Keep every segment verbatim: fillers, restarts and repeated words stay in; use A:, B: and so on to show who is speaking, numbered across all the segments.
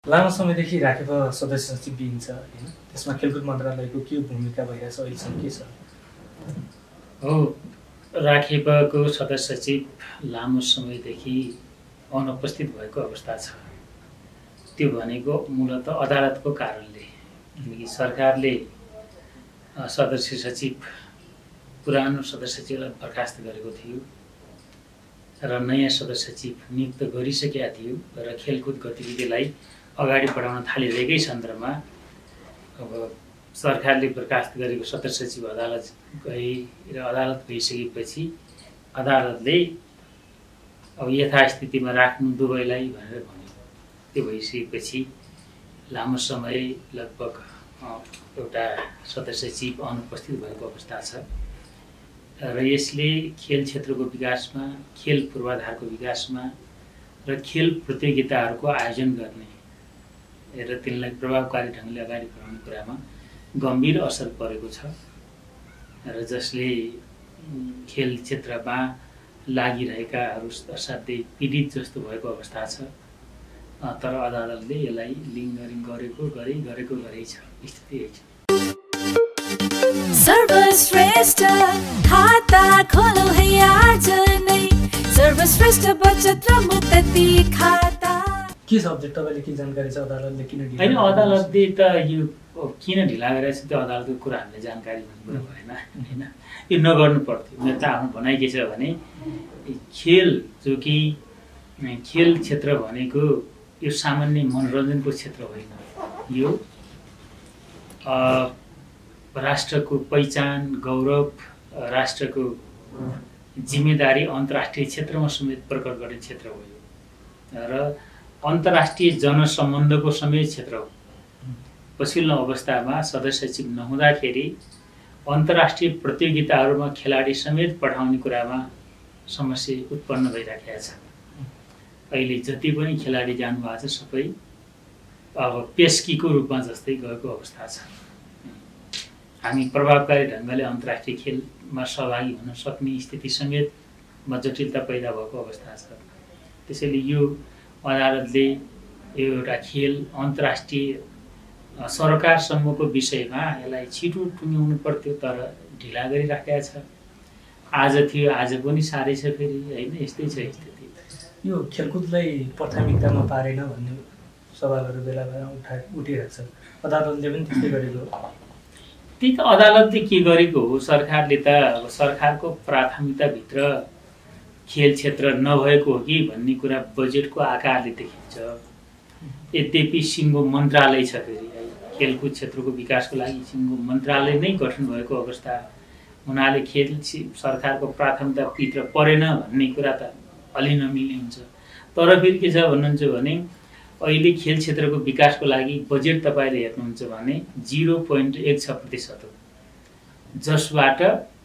A: लामो समयदेखि राखेको सदस्य सचिव दिइन्छ हैन, त्यसमा खेलकुद मन्त्रालयको के भूमिका भइरहेछ अहिलेसम्म के छ?
B: हो, राखेको सदस्य सचिव लामो समयदेखि अनुपस्थित भएको अवस्था छ। त्यो भनेको मूलत अदालतको कारणले, किनकि सरकारले सदस्य सचिव पुरानो सदस्य सचिवलाई बर्खास्त गरेको थियो र नयाँ सदस्य सचिव नियुक्त गरिसकेका थियो र खेलकुद गतिविधिलाई अगाडि बढाउन थालिरहेकै सन्दर्भमा अब सरकारले बर्खास्त गरेको सदस्य सचिव अदालत गए र अदालत गइसकेपछि अदालतले अब यथास्थितिमा राख्नु दुवैलाई भनेर भन्यो। त्यो भइसकेपछि लामो समय लगभग एउटा सदस्य सचिव अनुपस्थित भएको अवस्था छ र यसले खेल क्षेत्रको विकासमा, खेल पूर्वाधारको विकासमा र खेल प्रतियोगिताहरूको आयोजन गर्ने र तिनलाई प्रभावकारी ढङ्गले अगाडि बढाउने कुरामा गम्भीर असर परेको छ र जसले खेल क्षेत्रमा लागिरहेकाहरू असाध्यै पीडित जस्तो भएको अवस्था छ। तर अदालतले यसलाई लिङ्गरिङ गरेको गरे गरेको गरै छ, स्थिति यही छ।
C: सर्वश्रेष्ठ खाता खोलो है आज नै, सर्वश्रेष्ठ बचत र मुक्ति खाता।
A: के सब्जेक्ट तपाईँले के जानकारी छ अदालतले किन ढिला?
B: हैन, अदालतले त यो किन ढिला गरेछ त्यो अदालतको कुरा हामीले जानकारी भन्नु भएन हैन, यो नगर्नु पर्थ्यो। मेरो त आफ्नो भनाइ के छ भने खेल जो कि खेल क्षेत्र भनेको यो सामान्य मनोरञ्जनको क्षेत्र होइन, यो राष्ट्रको पहिचान, गौरव, राष्ट्रको जिम्मेदारी अन्तर्राष्ट्रिय क्षेत्रमा समेत प्रकट गर्ने क्षेत्र हो यो र अन्तर्राष्ट्रिय जनसम्बन्धको समेत क्षेत्र हो। पछिल्लो अवस्थामा सदस्य सचिव नहुँदाखेरि अन्तर्राष्ट्रिय प्रतियोगिताहरूमा खेलाडी समेत पठाउने कुरामा समस्या उत्पन्न भइराखेको छ। अहिले जति पनि खेलाडी जानुभएको छ सबै अब पेस्कीको रूपमा जस्तै गएको अवस्था छ। हामी प्रभावकारी ढङ्गले अन्तर्राष्ट्रिय खेलमा सहभागी हुन सक्ने स्थिति समेतमा जटिलता पैदा भएको अवस्था छ। त्यसैले यो अदालतले यो एउटा खेल अन्तर्राष्ट्रिय सरकारसम्मको विषयमा यसलाई छिटो टुङ्ग्याउनु पर्थ्यो, तर ढिला गरिराखेका छ। आज थियो, आज पनि साह्रै छ फेरि होइन, यस्तै छ स्थिति।
A: यो खेलकुदलाई प्राथमिकतामा पारेन भन्ने सवालहरू बेला बेला उठा उठिरहेको छ। अदालतले पनि त्यस्तै गरेको हो।
B: त्यही त अदालतले के गरेको हो, सरकारले त अब सरकारको प्राथमिकताभित्र खेल क्षेत्र नभएको हो कि भन्ने कुरा बजेटको आकारले देखिन्छ। यद्यपि सिङ्गो मन्त्रालय छ, फेरि खेलकुद क्षेत्रको विकासको लागि सिङ्गो मन्त्रालय नै गठन भएको अवस्था हुनाले खेल सरकारको प्राथमिकताभित्र परेन भन्ने कुरा त अलि नमिल्ने हुन्छ। तर फेरि के छ भन्नुहुन्छ भने अहिले खेल क्षेत्रको विकासको लागि बजेट तपाईँले हेर्नुहुन्छ भने जिरो पोइन्ट एक छ प्रतिशत हो, जसबाट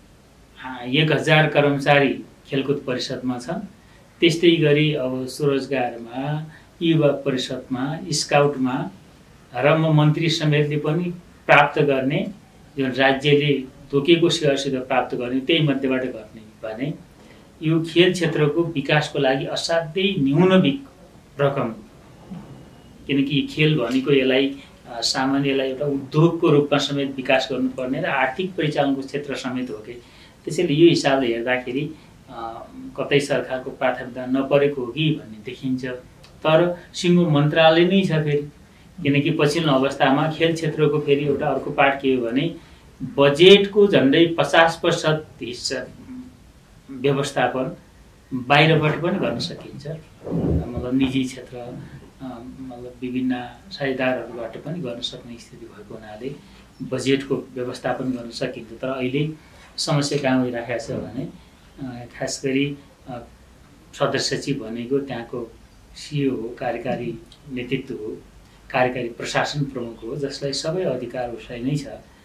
B: एक हजार कर्मचारी खेलकुद परिषदमा छन्। त्यस्तै गरी अब स्वरोजगारमा, युवा परिषदमा, स्काउटमा र म मन्त्री समेतले पनि प्राप्त गर्ने जुन राज्यले तोकेको सेवासित प्राप्त गर्ने त्यही मध्येबाट गर्ने भने यो खेल क्षेत्रको विकासको लागि असाध्यै न्यून रकम, किनकि खेल भनेको यसलाई सामान्यलाई एउटा उद्योगको रूपमा समेत विकास गर्नुपर्ने र आर्थिक परिचालनको क्षेत्र समेत हो कि। त्यसैले यो हिसाबले हेर्दाखेरि कतै सरकारको प्राथमिकता नपरेको हो कि भन्ने देखिन्छ। तर सिङ्गो मन्त्रालय नै छ फेरि, किनकि पछिल्लो अवस्थामा खेल क्षेत्रको फेरि एउटा अर्को पाठ के हो भने बजेटको झन्डै पचास प्रतिशत हिस्सा व्यवस्थापन बाहिरबाट पनि गर्न सकिन्छ, मतलब निजी क्षेत्र मतलब विभिन्न साझेदारहरूबाट पनि गर्न सक्ने स्थिति भएको हुनाले बजेटको व्यवस्थापन गर्न सकिन्छ। तर अहिले समस्या कहाँ भइराखेको छ भने खास गरी सदस्य सचिव भनेको त्यहाँको सिइओ हो, कार्यकारी नेतृत्व हो, कार्यकारी प्रशासन प्रमुख हो, जसलाई सबै अधिकार उसलाई नै छ।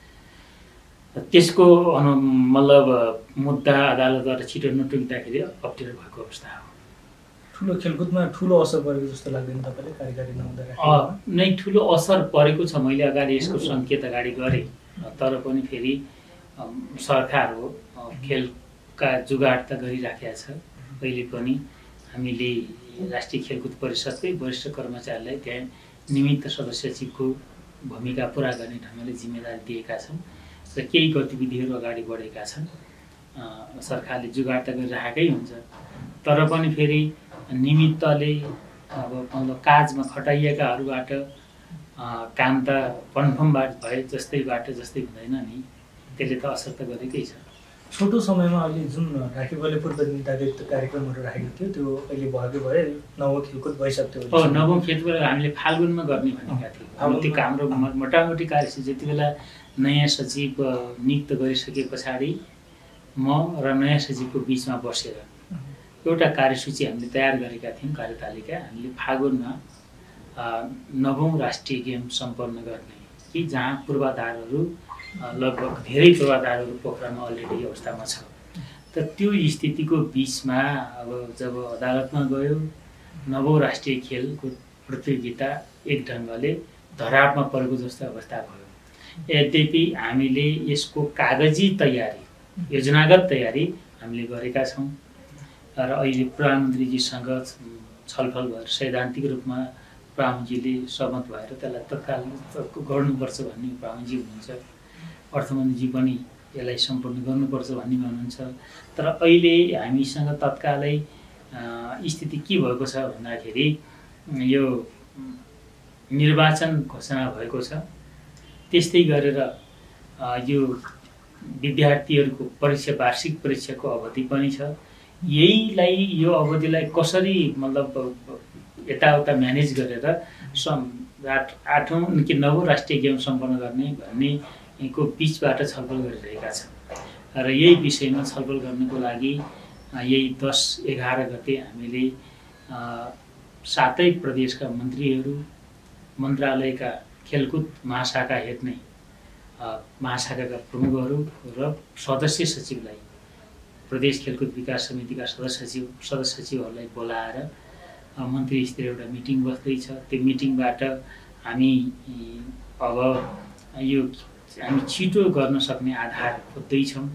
B: त्यसको मतलब मुद्दा अदालतबाट छिटो नटुङ्गिँदाखेरि अप्ठ्यारो भएको अवस्था हो।
A: ठुलो खेलकुदमा ठुलो असर परेको जस्तो लाग्दैन तपाईँले कार्यकारी नहुँदा?
B: नै ठुलो असर परेको छ। मैले अगाडि यसको सङ्केत अगाडि गरेँ, तर पनि फेरि सरकार हो, खेलका जुगाड त गरिराखेका छ। अहिले पनि हामीले राष्ट्रिय खेलकुद परिषदकै वरिष्ठ कर्मचारीलाई त्यहाँ निमित्त सदस्य सचिवको भूमिका पुरा गर्ने ढङ्गले जिम्मेदारी दिएका छौँ र केही गतिविधिहरू अगाडि बढेका छन्। सरकारले जुगाड त गरिराखेकै हुन्छ, तर पनि फेरि निमित्तले अब मतलब काजमा खटाइएकाहरूबाट काम त कन्फर्मबाट भए जस्तैबाट जस्तै हुँदैन नि, त्यसले त असर त गरेकै छ।
A: छोटो समयमा अहिले जुन राखेकोले पूर्व निर्धारित कार्यक्रमहरू राखेको थियो त्यो अहिले भएको भए नवौँ खेलकुद भइसक्थ्यो।
B: हो, नवौँ खेलकुद हामीले फाल्गुनमा गर्ने भनेका थियौँ। त्यो हाम्रो मोटामोटी कार्यसूची जति बेला नयाँ सचिव नियुक्त गरिसके पछाडि म र नयाँ सचिवको बिचमा बसेर एउटा कार्यसूची हामीले तयार गरेका थियौँ, कार्यतालिका। हामीले फागुनमा नवौँ राष्ट्रिय गेम सम्पन्न गर्ने कि जहाँ पूर्वाधारहरू लगभग धेरै पूर्वाधारहरू पोखरामा अलरेडी अवस्थामा छ। त त्यो स्थितिको बिचमा अब जब अदालतमा गयो, नवौँ राष्ट्रिय खेलकुद प्रतियोगिता एक ढङ्गले धरापमा परेको जस्तो अवस्था भयो। यद्यपि हामीले यसको कागजी तयारी, योजनागत तयारी हामीले गरेका छौँ र अहिले प्रधानमन्त्रीजीसँग छलफल भएर सैद्धान्तिक रूपमा प्रधानमन्त्रीले सहमत भएर त्यसलाई तत्काल गर्नुपर्छ भन्ने प्रधानमन्त्री हुनुहुन्छ, अर्थमन्त्रीजी पनि यसलाई सम्पूर्ण गर्नुपर्छ भन्ने हुनुहुन्छ। तर अहिले हामीसँग तत्कालै स्थिति के भएको छ भन्दाखेरि यो निर्वाचन घोषणा भएको छ, त्यस्तै गरेर यो विद्यार्थीहरूको परीक्षा वार्षिक परीक्षाको अवधि पनि छ। यहीलाई यो अवधिलाई कसरी मतलब यताउता म्यानेज गरेर सम् आठ आठौँ कि नवौँ राष्ट्रिय गेम सम्पन्न गर्ने भन्नेको बिचबाट छलफल गरिरहेका छन् र यही विषयमा छलफल गर्नको लागि यही दस एघार गते हामीले सातै प्रदेशका मन्त्रीहरू, मन्त्रालयका खेलकुद महाशाखा हेर्ने महाशाखाका प्रमुखहरू र सदस्य सचिवलाई, प्रदेश खेलकुद विकास समितिका सदस्य सचिव सदस्य सचिवहरूलाई बोलाएर मन्त्री स्तरीय एउटा मिटिङ बस्दैछ। त्यो मिटिङबाट हामी अब यो हामी छिटो गर्न सक्ने आधार खोज्दैछौँ।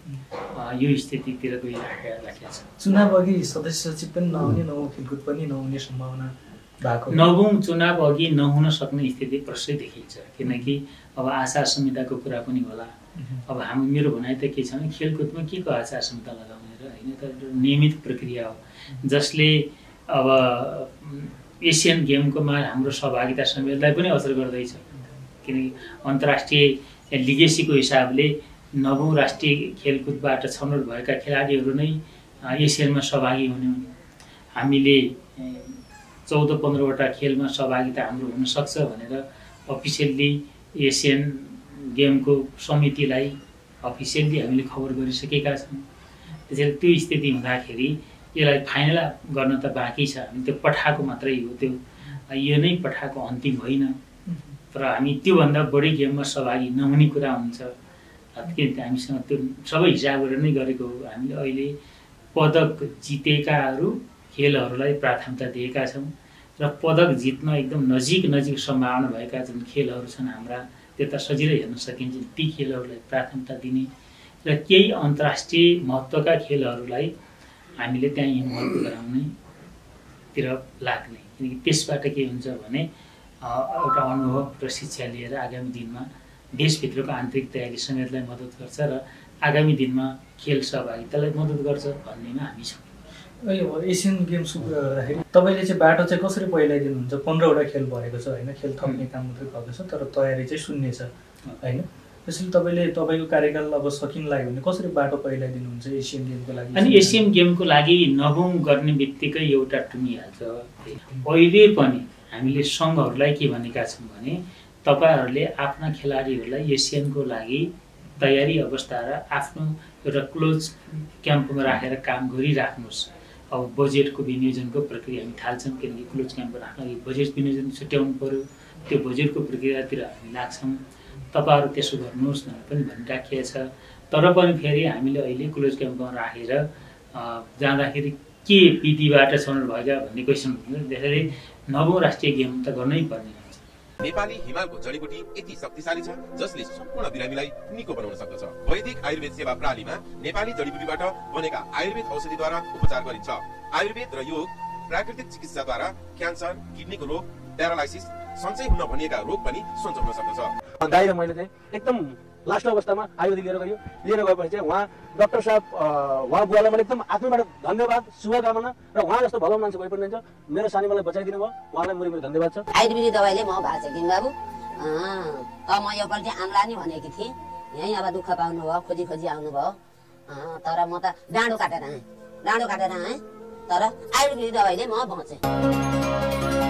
B: यो स्थितितिर गइराखेका छ।
A: चुनाव अघि सदस्य सचिव पनि नहुने, नवौँ खेलकुद पनि नहुने सम्भावना भएको।
B: नवौँ चुनाव अघि नहुन सक्ने स्थिति प्रष्टै देखिन्छ, किनकि अब आचार संहिताको कुरा पनि होला। अब हामी मेरो भनाइ त के छ भने खेलकुदमा के को आचार संहिता लगाउने र होइन, त नियमित प्रक्रिया हो जसले अब एसियन गेमकोमा हाम्रो सहभागिता समेतलाई पनि असर गर्दैछ, किनकि अन्तर्राष्ट्रिय लिगेसीको हिसाबले नवौँ राष्ट्रिय खेलकुदबाट छनौट भएका खेलाडीहरू नै एसियनमा सहभागी हुने हुन्। हामीले चौध पन्ध्रवटा खेलमा सहभागिता हाम्रो हुनसक्छ भनेर अफिसियल्ली एसियन गेमको समितिलाई अफिसियल्ली हामीले खबर गरिसकेका छौँ। त्यसैले त्यो स्थिति हुँदाखेरि यसलाई फाइनल गर्न त बाँकी छ, हामी त्यो पठाएको मात्रै हो, त्यो यो नै पठाएको अन्तिम होइन। तर हामी त्योभन्दा बढी गेममा सहभागी नहुने कुरा हुन्छ, किनकि हामीसँग त्यो सबै हिसाब गरेर नै गरेको हो। हामीले अहिले पदक जितेकाहरू खेलहरूलाई प्राथमिकता दिएका छौँ र पदक जित्न एकदम नजिक नजिक सम्भावना भएका जुन खेलहरू छन् हाम्रा, त्यो त सजिलै हेर्न सकिन्छ, ती खेलहरूलाई प्राथमिकता दिने र केही अन्तर्राष्ट्रिय महत्त्वका खेलहरूलाई हामीले त्यहाँ इन्भल्भ गराउनेतिर लाग्ने, किनकि त्यसबाट के हुन्छ भने एउटा अनुभव र शिक्षा लिएर आगामी दिनमा देशभित्रको आन्तरिक तयारी समेतलाई मद्दत गर्छ र आगामी दिनमा खेल सहभागितालाई मद्दत गर्छ भन्नेमा हामी छौँ।
A: एसियन गेम्स गर्दाखेरि तपाईँले चाहिँ बाटो चाहिँ कसरी पहिलाइदिनुहुन्छ? पन्ध्रवटा खेल भएको छ होइन, खेल थप्ने काम मात्रै भएको छ, तर तयारी चाहिँ शून्य छ होइन। त्यसैले तपाईँले तपाईँको कार्यकाल अब सकिन लाग्यो भने कसरी बाटो पहिलाइदिनुहुन्छ एसियन गेमको लागि?
B: अनि एसियन गेमको लागि नवौँ गर्ने बित्तिकै एउटा टुनिहाल्छ। अहिले पनि हामीले सङ्घहरूलाई के भनेका छौँ भने तपाईँहरूले आफ्ना खेलाडीहरूलाई एसियनको लागि तयारी अवस्था र आफ्नो एउटा क्लोज क्याम्पमा राखेर काम गरिराख्नुहोस्। अब बजेटको विनियोजनको प्रक्रिया हामी थाल्छौँ, किनकि क्लोज क्याम्प राख्न लागि बजेट विनियोजन छुट्याउनु पऱ्यो, त्यो बजेटको प्रक्रियातिर हामी लाग्छौँ। तपाईँहरू त्यसो गर्नुहोस् भनेर पनि भनिराखिएको छ। तर पनि फेरि हामीले अहिले क्लोज क्याम्पमा राखेर जाँदाखेरि के विधिबाट छनौट भएका भन्ने क्वेसन हुन्छ। त्यसैले नवौँ राष्ट्रिय गेम त गर्नै पर्ने हुन्छ।
D: नेपाली हिमालको जडीबुटी यति शक्तिशाली छ जसले सम्पूर्ण बिरामीलाई निको बनाउन सक्दछ। वैदिक आयुर्वेद सेवा प्रणालीमा नेपाली जडीबुटीबाट बनेका आयुर्वेद औषधिद्वारा उपचार गरिन्छ। आयुर्वेद र योग प्राकृतिक चिकित्साद्वारा क्यान्सर, किडनीको रोग, प्यारालाइसिस, सञ्चय हुन भनिएका रोग पनि सन्चो हुन सक्दछ।
E: दाइ र मैले चाहिँ एकदम लास्ट अवस्थामा आयुर्वेदिक लिएर गयो। लिएर गएपछि चाहिँ उहाँ डाक्टर साहब उहाँ बुवालाई मैले एकदम आत्माबाट धन्यवाद शुभकामना र उहाँ जस्तो भलो मान्छे कोही पनि रहन्छ मेरो सानी मलाई बचाइदिनु भयो उहाँलाई मेरो धन्यवाद छ।
F: आयुर्वेदिक दबाईले म भएको छ किन बाबु त म योपल्टि आम्ला नि भनेकी थिएँ यहीँ अब दुःख पाउनु भयो खोजी खोजी आउनु भयो तर म त डाँडो काटेर आएँ डाँडो काटेर आएँ तर आयुर्वेदिक दबाईले म बचेँ।